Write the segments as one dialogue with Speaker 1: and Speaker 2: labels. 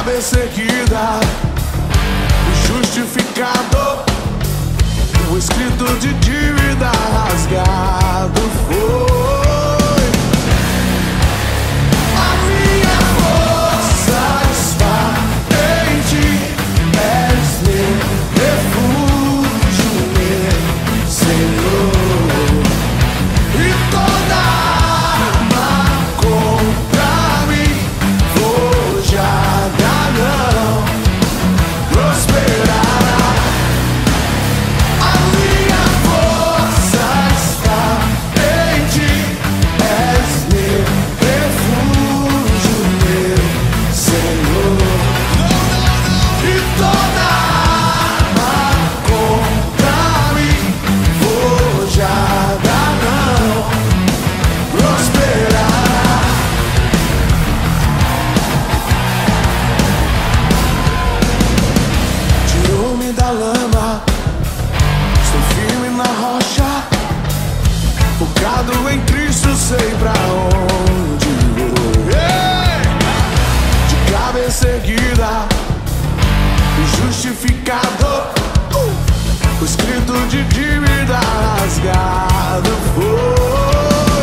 Speaker 1: cabeça erguida, justificado, o escrito de dívida rasgado foi. A minha força está em ti, és meu refúgio, meu Senhor, e toda arma contra mim forjada não prosperará. A minha força está em ti, és meu refúgio, meu Senhor, e toda arma contra mim forjada não prosperará. Tirou-me da lama, estou firme na rocha, focado em Cristo, sei pra onde vou. De cabeça erguida, justificado, o escrito de dívida rasgado foi.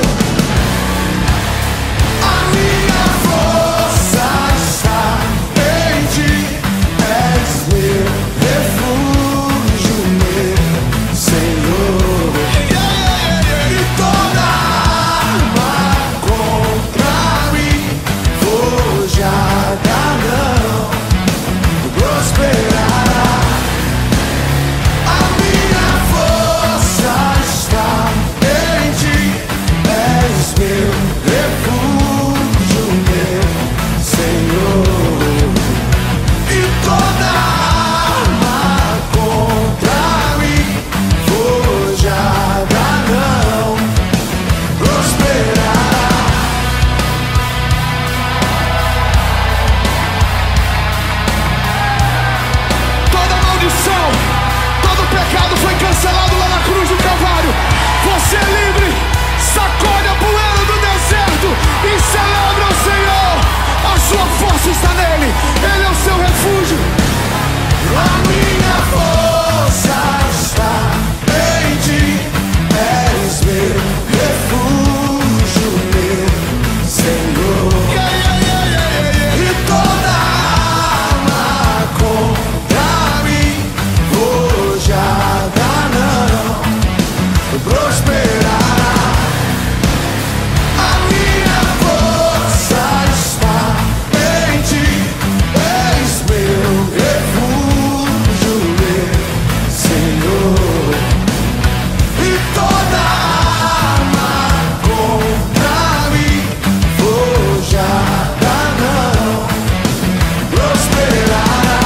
Speaker 1: A minha força está em ti, és meu refúgio, meu Senhor, e toda arma contra mim forjada não prosperará. A minha força está em ti, és meu refúgio, meu Senhor, e toda arma contra mim forjada não prosperará. Toda maldição, todo pecado foi cancelado lá na cruz do Calvário. Você é livre, sacode a poeira do deserto e celebra o Senhor. A sua força está nele, ele é o seu refúgio. A minha força está em ti, és meu refúgio, meu Senhor, e toda arma contra mim forjada não prosperará. A minha força está em ti, és meu refúgio, meu Senhor, e toda arma contra mim forjada não prosperará.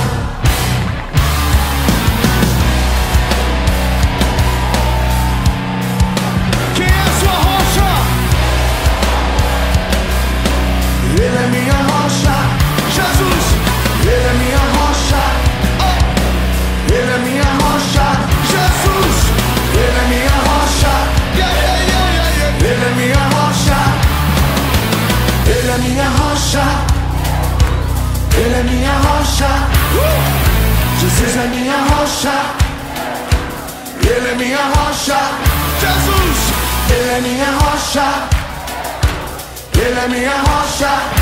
Speaker 1: Quem é a sua rocha? Ele é minha rocha, Jesus. Ele é minha rocha, ele é minha rocha, Jesus. Ele é minha rocha, ele é minha rocha, ele é minha rocha, ele é minha rocha, Jesus é minha rocha, ele é minha rocha, Jesus. Ele é minha rocha, ele é minha rocha.